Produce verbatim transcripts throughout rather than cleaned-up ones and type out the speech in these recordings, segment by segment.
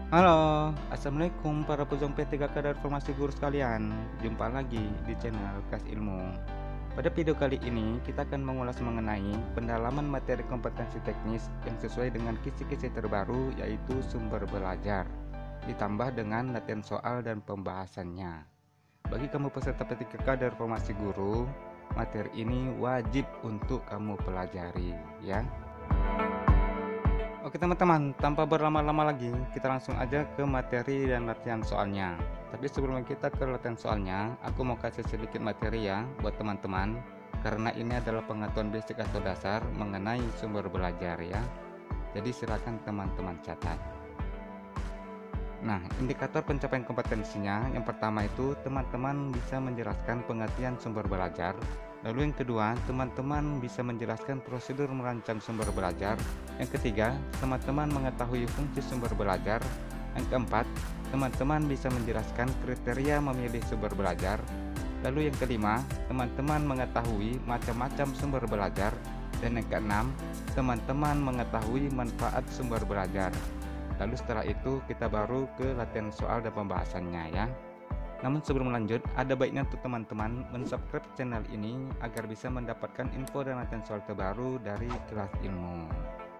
Halo, assalamualaikum para pejuang P tiga K dan formasi guru sekalian. Jumpa lagi di channel Kas Ilmu. Pada video kali ini kita akan mengulas mengenai pendalaman materi kompetensi teknis yang sesuai dengan kisi-kisi terbaru, yaitu sumber belajar, ditambah dengan latihan soal dan pembahasannya. Bagi kamu peserta P tiga K dan formasi guru, materi ini wajib untuk kamu pelajari ya. Oke teman-teman, tanpa berlama-lama lagi, kita langsung aja ke materi dan latihan soalnya. Tapi sebelum kita ke latihan soalnya, aku mau kasih sedikit materi ya buat teman-teman, karena ini adalah pengetahuan basic atau dasar mengenai sumber belajar ya. Jadi silakan teman-teman catat. Nah, indikator pencapaian kompetensinya, yang pertama itu teman-teman bisa menjelaskan pengertian sumber belajar. Lalu yang kedua, teman-teman bisa menjelaskan prosedur merancang sumber belajar. Yang ketiga, teman-teman mengetahui fungsi sumber belajar. Yang keempat, teman-teman bisa menjelaskan kriteria memilih sumber belajar. Lalu yang kelima, teman-teman mengetahui macam-macam sumber belajar. Dan yang keenam, teman-teman mengetahui manfaat sumber belajar. Lalu setelah itu kita baru ke latihan soal dan pembahasannya ya. Namun sebelum lanjut, ada baiknya untuk teman-teman mensubscribe channel ini agar bisa mendapatkan info dan latihan soal terbaru dari Kelas Ilmu.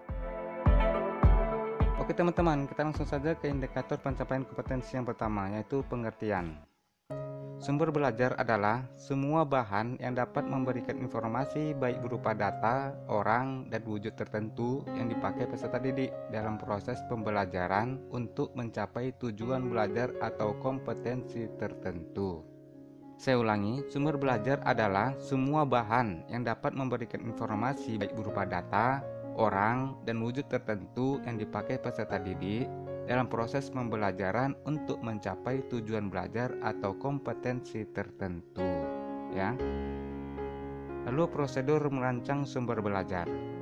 Oke teman-teman, kita langsung saja ke indikator pencapaian kompetensi yang pertama, yaitu pengertian. Sumber belajar adalah semua bahan yang dapat memberikan informasi baik berupa data, orang, dan wujud tertentu yang dipakai peserta didik dalam proses pembelajaran untuk mencapai tujuan belajar atau kompetensi tertentu. Saya ulangi, sumber belajar adalah semua bahan yang dapat memberikan informasi baik berupa data, orang, dan wujud tertentu yang dipakai peserta didik dalam proses pembelajaran untuk mencapai tujuan belajar atau kompetensi tertentu ya. Lalu prosedur merancang sumber belajar.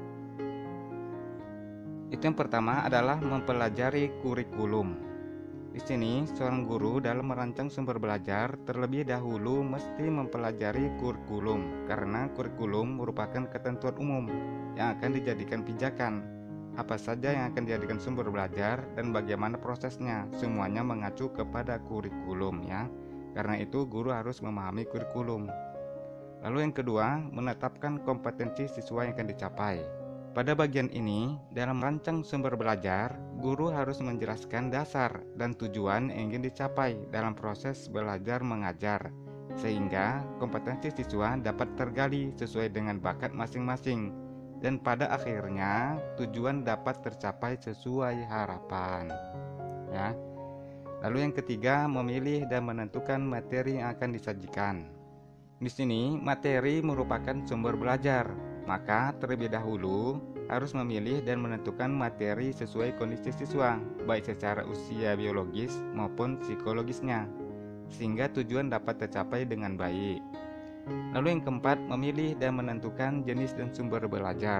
Itu yang pertama adalah mempelajari kurikulum. Di sini seorang guru dalam merancang sumber belajar terlebih dahulu mesti mempelajari kurikulum, karena kurikulum merupakan ketentuan umum yang akan dijadikan pijakan. Apa saja yang akan dijadikan sumber belajar dan bagaimana prosesnya, semuanya mengacu kepada kurikulum ya. Karena itu guru harus memahami kurikulum. Lalu yang kedua, menetapkan kompetensi siswa yang akan dicapai. Pada bagian ini, dalam merancang sumber belajar, guru harus menjelaskan dasar dan tujuan yang ingin dicapai dalam proses belajar mengajar, sehingga kompetensi siswa dapat tergali sesuai dengan bakat masing-masing, dan pada akhirnya tujuan dapat tercapai sesuai harapan ya. Lalu yang ketiga, memilih dan menentukan materi yang akan disajikan. Di sini materi merupakan sumber belajar, maka terlebih dahulu harus memilih dan menentukan materi sesuai kondisi siswa, baik secara usia biologis maupun psikologisnya, sehingga tujuan dapat tercapai dengan baik. Lalu yang keempat, memilih dan menentukan jenis dan sumber belajar.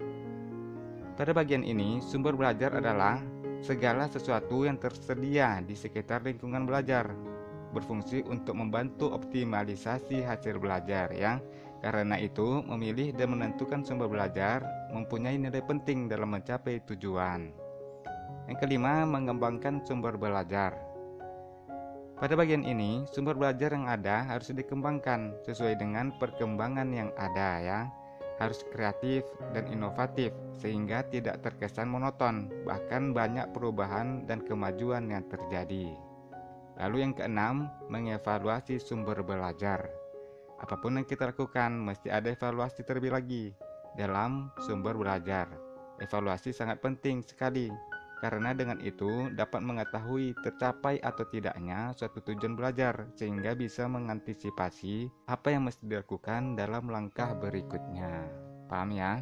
Pada bagian ini, sumber belajar adalah segala sesuatu yang tersedia di sekitar lingkungan belajar, berfungsi untuk membantu optimalisasi hasil belajar ya. Karena itu, memilih dan menentukan sumber belajar mempunyai nilai penting dalam mencapai tujuan. Yang kelima, mengembangkan sumber belajar. Pada bagian ini, sumber belajar yang ada harus dikembangkan sesuai dengan perkembangan yang ada ya. Harus kreatif dan inovatif sehingga tidak terkesan monoton, bahkan banyak perubahan dan kemajuan yang terjadi. Lalu yang keenam, mengevaluasi sumber belajar. Apapun yang kita lakukan mesti ada evaluasi terlebih lagi dalam sumber belajar. Evaluasi sangat penting sekali, karena dengan itu dapat mengetahui tercapai atau tidaknya suatu tujuan belajar, sehingga bisa mengantisipasi apa yang mesti dilakukan dalam langkah berikutnya. Paham ya?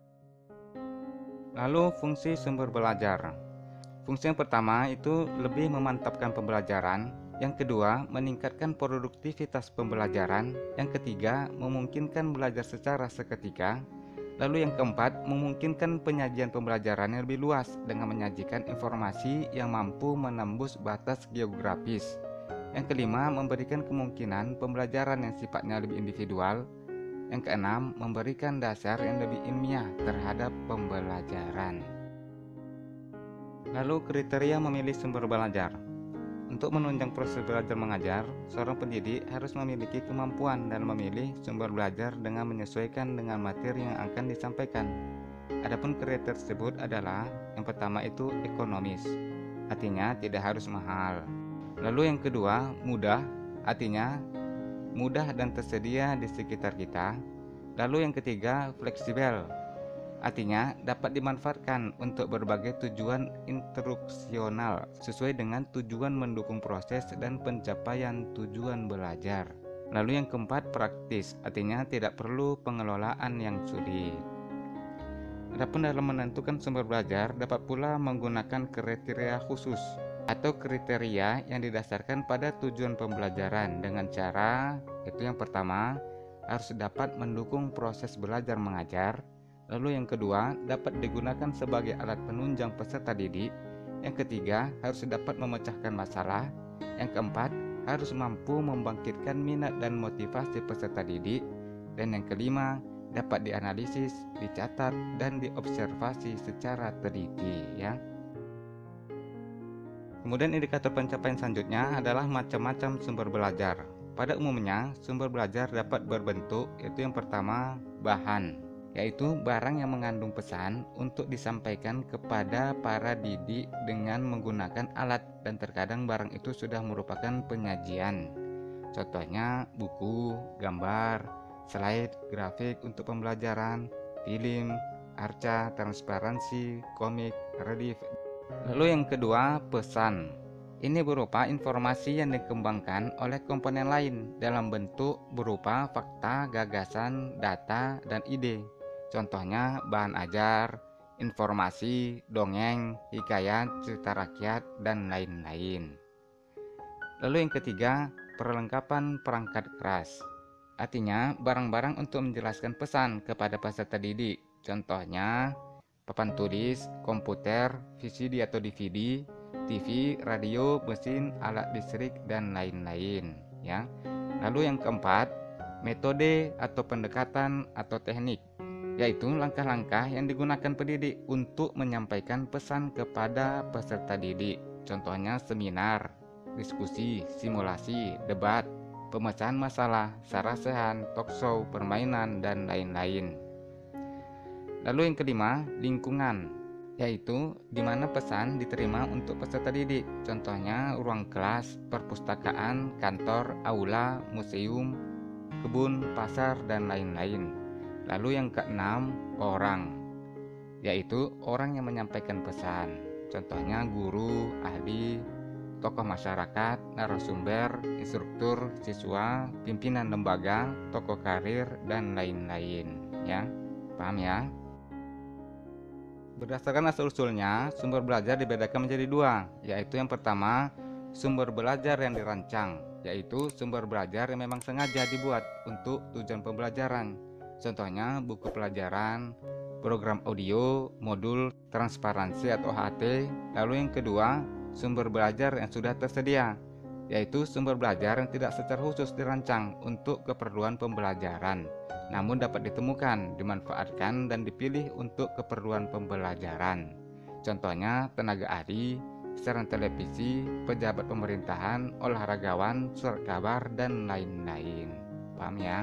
Lalu fungsi sumber belajar. Fungsi yang pertama itu lebih memantapkan pembelajaran. Yang kedua, meningkatkan produktivitas pembelajaran. Yang ketiga, memungkinkan belajar secara seketika. Lalu yang keempat, memungkinkan penyajian pembelajaran yang lebih luas dengan menyajikan informasi yang mampu menembus batas geografis. Yang kelima, memberikan kemungkinan pembelajaran yang sifatnya lebih individual. Yang keenam, memberikan dasar yang lebih ilmiah terhadap pembelajaran. Lalu kriteria memilih sumber belajar. Untuk menunjang proses belajar mengajar, seorang pendidik harus memiliki kemampuan dalam memilih sumber belajar dengan menyesuaikan dengan materi yang akan disampaikan. Adapun kriteria tersebut adalah yang pertama itu ekonomis, artinya tidak harus mahal. Lalu yang kedua, mudah, artinya mudah dan tersedia di sekitar kita. Lalu yang ketiga, fleksibel, artinya dapat dimanfaatkan untuk berbagai tujuan instruksional sesuai dengan tujuan mendukung proses dan pencapaian tujuan belajar. Lalu yang keempat, praktis, artinya tidak perlu pengelolaan yang sulit. Adapun dalam menentukan sumber belajar dapat pula menggunakan kriteria khusus atau kriteria yang didasarkan pada tujuan pembelajaran dengan cara itu yang pertama harus dapat mendukung proses belajar mengajar. Lalu yang kedua, dapat digunakan sebagai alat penunjang peserta didik. Yang ketiga, harus dapat memecahkan masalah. Yang keempat, harus mampu membangkitkan minat dan motivasi peserta didik. Dan yang kelima, dapat dianalisis, dicatat, dan diobservasi secara teliti, ya. Kemudian indikator pencapaian selanjutnya adalah macam-macam sumber belajar. Pada umumnya, sumber belajar dapat berbentuk, yaitu yang pertama, bahan, yaitu barang yang mengandung pesan untuk disampaikan kepada para didik dengan menggunakan alat, dan terkadang barang itu sudah merupakan penyajian. Contohnya buku, gambar, slide, grafik untuk pembelajaran, film, arca, transparansi, komik, relief. Lalu yang kedua, pesan. Ini berupa informasi yang dikembangkan oleh komponen lain dalam bentuk berupa fakta, gagasan, data, dan ide. Contohnya bahan ajar, informasi, dongeng, hikayat, cerita rakyat, dan lain-lain. Lalu yang ketiga, perlengkapan perangkat keras. Artinya barang-barang untuk menjelaskan pesan kepada peserta didik. Contohnya papan tulis, komputer, V C D atau D V D, T V, radio, mesin, alat listrik, dan lain-lain, ya. Lalu yang keempat, metode atau pendekatan atau teknik, yaitu langkah-langkah yang digunakan pendidik untuk menyampaikan pesan kepada peserta didik. Contohnya seminar, diskusi, simulasi, debat, pemecahan masalah, sarasehan, talkshow, permainan, dan lain-lain. Lalu yang kelima, lingkungan, yaitu di mana pesan diterima untuk peserta didik. Contohnya ruang kelas, perpustakaan, kantor, aula, museum, kebun, pasar, dan lain-lain. Lalu yang keenam, orang, yaitu orang yang menyampaikan pesan. Contohnya guru, ahli, tokoh masyarakat, narasumber, instruktur, siswa, pimpinan lembaga, tokoh karir, dan lain-lain, ya. Paham ya? Berdasarkan asal-usulnya, sumber belajar dibedakan menjadi dua, yaitu yang pertama, sumber belajar yang dirancang, yaitu sumber belajar yang memang sengaja dibuat untuk tujuan pembelajaran. Contohnya buku pelajaran, program audio, modul, transparansi atau H T. Lalu yang kedua, sumber belajar yang sudah tersedia, yaitu sumber belajar yang tidak secara khusus dirancang untuk keperluan pembelajaran, namun dapat ditemukan, dimanfaatkan, dan dipilih untuk keperluan pembelajaran. Contohnya tenaga ahli, siaran televisi, pejabat pemerintahan, olahragawan, surat kabar, dan lain-lain. Paham ya?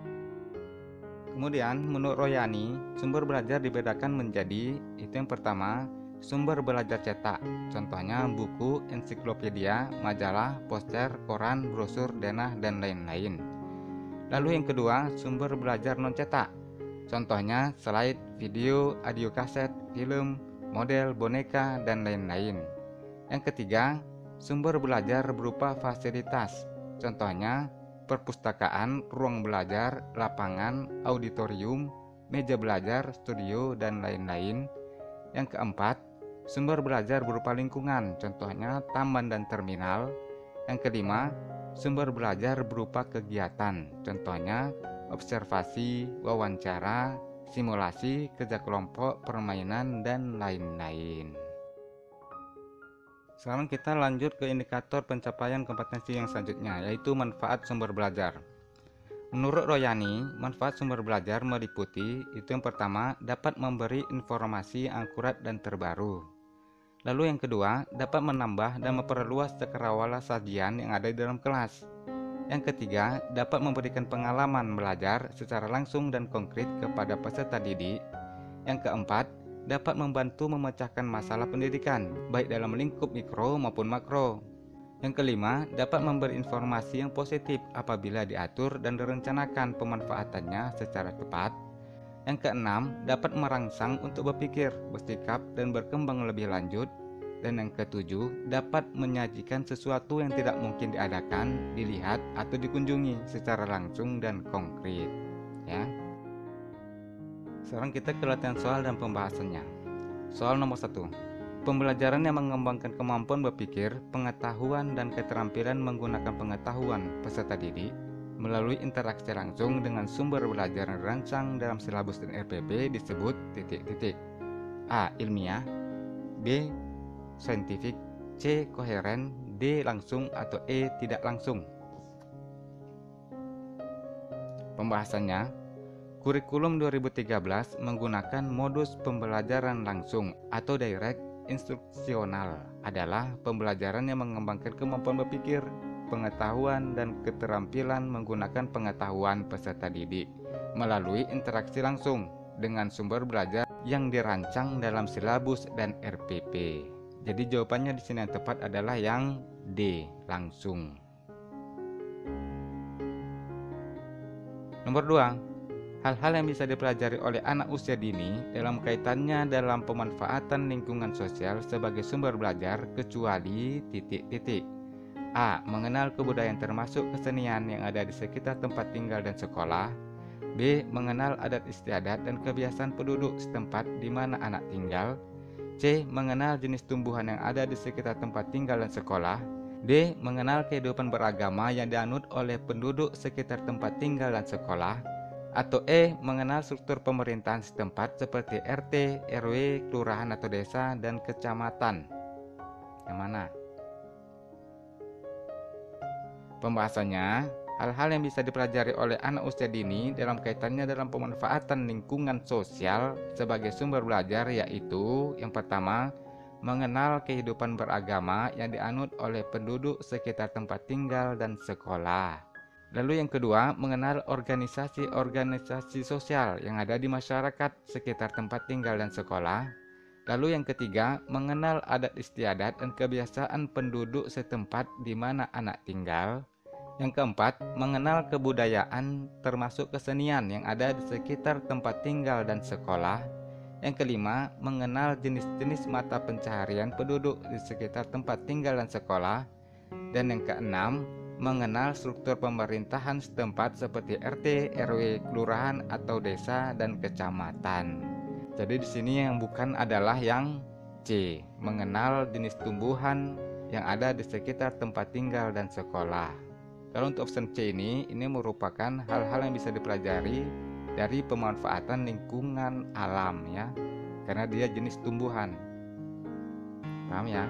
Kemudian menurut Royani, sumber belajar dibedakan menjadi, itu yang pertama, sumber belajar cetak. Contohnya buku, ensiklopedia, majalah, poster, koran, brosur, denah, dan lain-lain. Lalu yang kedua, sumber belajar non cetak. Contohnya slide, video, audio kaset, film, model, boneka, dan lain-lain. Yang ketiga, sumber belajar berupa fasilitas. Contohnya perpustakaan, ruang belajar, lapangan, auditorium, meja belajar, studio, dan lain-lain. Yang keempat, sumber belajar berupa lingkungan. Contohnya taman dan terminal. Yang kelima, sumber belajar berupa kegiatan, contohnya observasi, wawancara, simulasi, kerja kelompok, permainan, dan lain-lain. Sekarang kita lanjut ke indikator pencapaian kompetensi yang selanjutnya, yaitu manfaat sumber belajar. Menurut Royani, manfaat sumber belajar meliputi, itu yang pertama, dapat memberi informasi akurat dan terbaru. Lalu yang kedua, dapat menambah dan memperluas cakrawala sajian yang ada di dalam kelas. Yang ketiga, dapat memberikan pengalaman belajar secara langsung dan konkret kepada peserta didik. Yang keempat, dapat membantu memecahkan masalah pendidikan, baik dalam lingkup mikro maupun makro. Yang kelima, dapat memberi informasi yang positif apabila diatur dan direncanakan pemanfaatannya secara tepat. Yang keenam, dapat merangsang untuk berpikir, bersikap, dan berkembang lebih lanjut. Dan yang ketujuh, dapat menyajikan sesuatu yang tidak mungkin diadakan, dilihat, atau dikunjungi secara langsung dan konkret. Ya. Sekarang kita ke latihan soal dan pembahasannya. Soal nomor satu. Pembelajaran yang mengembangkan kemampuan berpikir, pengetahuan, dan keterampilan menggunakan pengetahuan peserta didik melalui interaksi langsung dengan sumber belajar yang dirancang dalam silabus dan R P P disebut titik-titik. A. Ilmiah, B. Saintifik, C. Koheren, D. Langsung, atau E. Tidak langsung. Pembahasannya, kurikulum dua ribu tiga belas menggunakan modus pembelajaran langsung atau direct instruksional adalah pembelajaran yang mengembangkan kemampuan berpikir, pengetahuan, dan keterampilan menggunakan pengetahuan peserta didik melalui interaksi langsung dengan sumber belajar yang dirancang dalam silabus dan R P P. Jadi jawabannya di sini yang tepat adalah yang D, langsung. Nomor dua. Hal-hal yang bisa dipelajari oleh anak usia dini dalam kaitannya dalam pemanfaatan lingkungan sosial sebagai sumber belajar kecuali titik-titik. A. Mengenal kebudayaan termasuk kesenian yang ada di sekitar tempat tinggal dan sekolah. B. Mengenal adat istiadat dan kebiasaan penduduk setempat di mana anak tinggal. C. Mengenal jenis tumbuhan yang ada di sekitar tempat tinggal dan sekolah. D. Mengenal kehidupan beragama yang dianut oleh penduduk sekitar tempat tinggal dan sekolah. Atau E. Mengenal struktur pemerintahan setempat seperti R T, R W, kelurahan atau desa, dan kecamatan. Yang mana? Pembahasannya, hal-hal yang bisa dipelajari oleh anak usia dini dalam kaitannya dalam pemanfaatan lingkungan sosial sebagai sumber belajar yaitu yang pertama, mengenal kehidupan beragama yang dianut oleh penduduk sekitar tempat tinggal dan sekolah. Lalu yang kedua, mengenal organisasi-organisasi sosial yang ada di masyarakat sekitar tempat tinggal dan sekolah. Lalu yang ketiga, mengenal adat istiadat dan kebiasaan penduduk setempat di mana anak tinggal. Yang keempat, mengenal kebudayaan termasuk kesenian yang ada di sekitar tempat tinggal dan sekolah. Yang kelima, mengenal jenis-jenis mata pencaharian penduduk di sekitar tempat tinggal dan sekolah. Dan yang keenam, mengenal struktur pemerintahan setempat seperti R T, R W, kelurahan atau desa dan kecamatan. Jadi di sini yang bukan adalah yang C, mengenal jenis tumbuhan yang ada di sekitar tempat tinggal dan sekolah. Kalau untuk option C ini, ini merupakan hal-hal yang bisa dipelajari dari pemanfaatan lingkungan alam ya, karena dia jenis tumbuhan. Paham ya?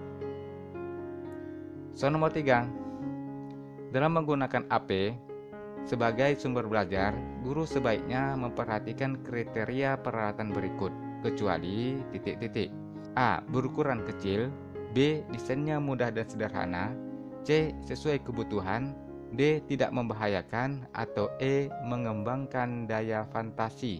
Soal nomor tiga. Dalam menggunakan A P sebagai sumber belajar, guru sebaiknya memperhatikan kriteria peralatan berikut, kecuali titik-titik. A. Berukuran kecil. B. Desainnya mudah dan sederhana. C. Sesuai kebutuhan. D. Tidak membahayakan. Atau E. Mengembangkan daya fantasi.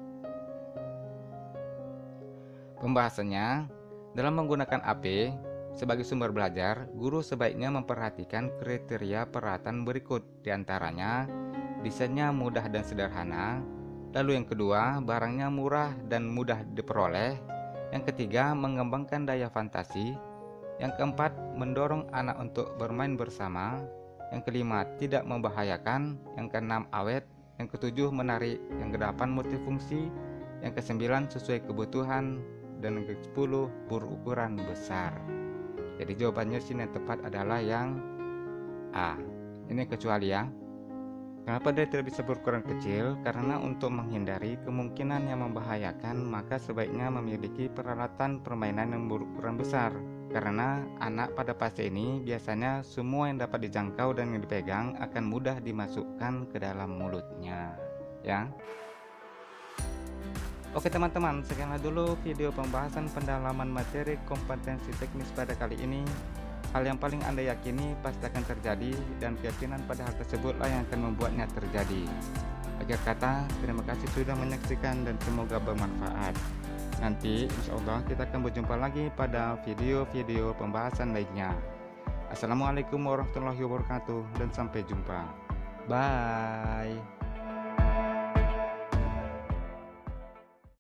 Pembahasannya, dalam menggunakan A P sebagai sumber belajar, guru sebaiknya memperhatikan kriteria peralatan berikut, diantaranya desainnya mudah dan sederhana. Lalu yang kedua, barangnya murah dan mudah diperoleh. Yang ketiga, mengembangkan daya fantasi. Yang keempat, mendorong anak untuk bermain bersama. Yang kelima, tidak membahayakan. Yang keenam, awet. Yang ketujuh, menarik. Yang kedelapan, multifungsi. Yang kesembilan, sesuai kebutuhan. Dan yang kesepuluh, berukuran besar. Jadi jawabannya sini yang tepat adalah yang A. Ini kecuali ya. Kenapa dia tidak bisa berukuran kecil? Karena untuk menghindari kemungkinan yang membahayakan, maka sebaiknya memiliki peralatan permainan yang berukuran besar. Karena anak pada fase ini biasanya semua yang dapat dijangkau dan yang dipegang akan mudah dimasukkan ke dalam mulutnya. Ya. Oke teman-teman, sekianlah dulu video pembahasan pendalaman materi kompetensi teknis pada kali ini. Hal yang paling Anda yakini pasti akan terjadi, dan keyakinan pada hal tersebutlah yang akan membuatnya terjadi. Akhir kata, terima kasih sudah menyaksikan dan semoga bermanfaat. Nanti insya Allah kita akan berjumpa lagi pada video-video pembahasan lainnya. Assalamualaikum warahmatullahi wabarakatuh dan sampai jumpa. Bye.